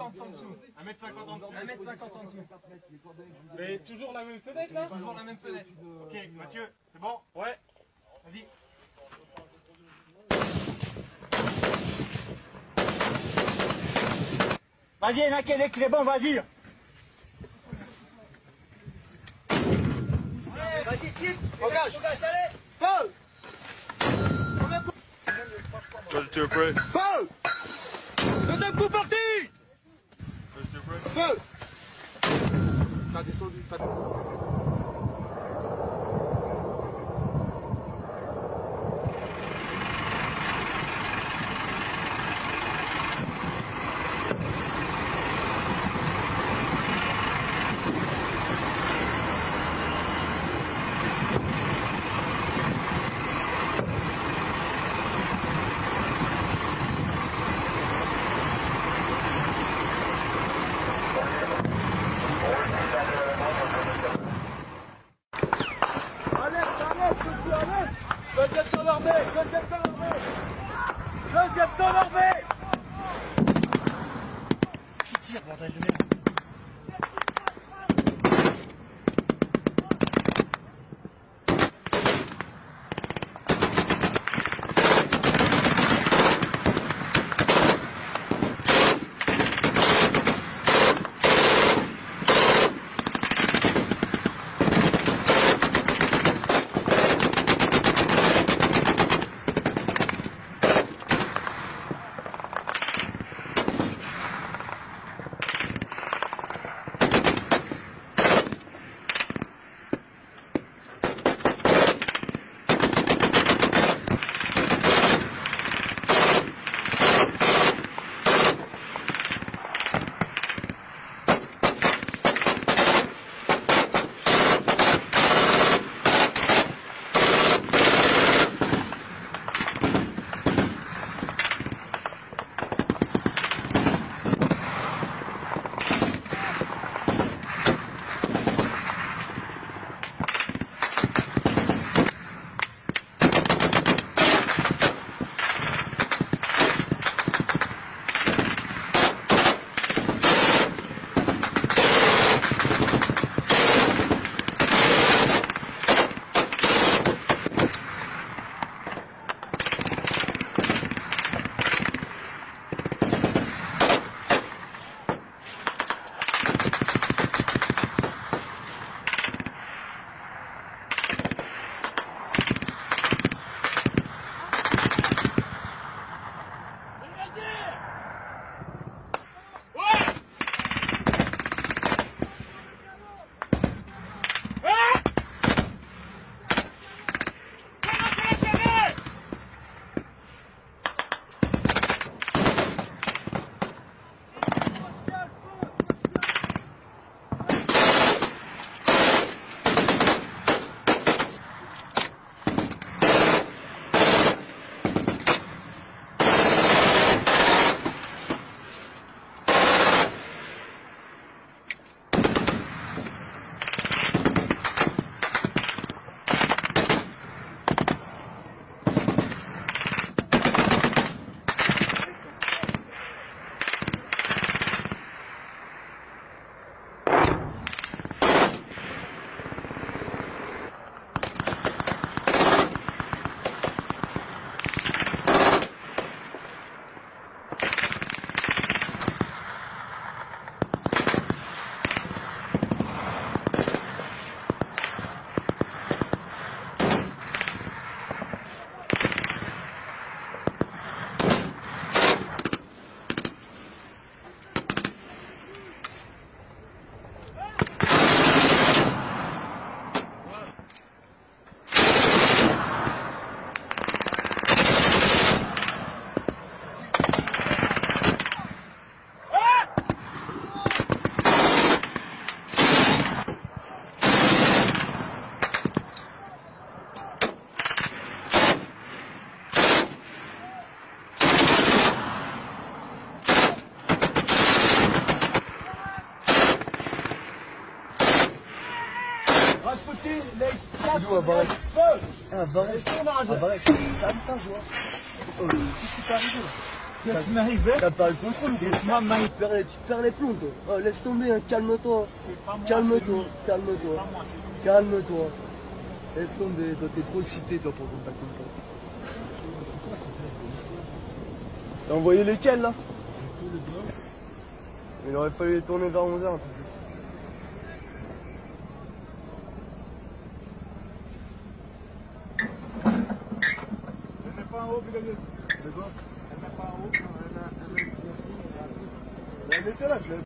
1m50 en dessous. 1m50 en dessous. 1m50 en dessous. Mais toujours la même fenêtre là? Toujours la même fenêtre. Ok, Mathieu, c'est bon? Ouais. Vas-y. Vas-y, Naké, c'est bon, vas-y. Vas-y, tire. Engage, allez. Feu. Feu. Deuxième coup parti. Feu. T'as descendu, qui tire, bordel de merde. Où, à Varec? Ah, Varec. Ah, Varec, c'est un jour. Qu'est-ce qui t'est arrivé là? Qu'est-ce qui m'arrive? T'as pas le contrôle. Tu perds les plombs, toi. Oh, laisse tomber, hein. Calme-toi. Calme-toi. Calme-toi. Calme-toi. Laisse tomber, toi, t'es trop excité, toi, pour qu'on t'accorde pas. T'as envoyé lesquels, là? Il aurait fallu les tourner vers 11h. Pas en haut, Bigamier. De quoi? Elle met pas en haut, Elle était là, je l'avais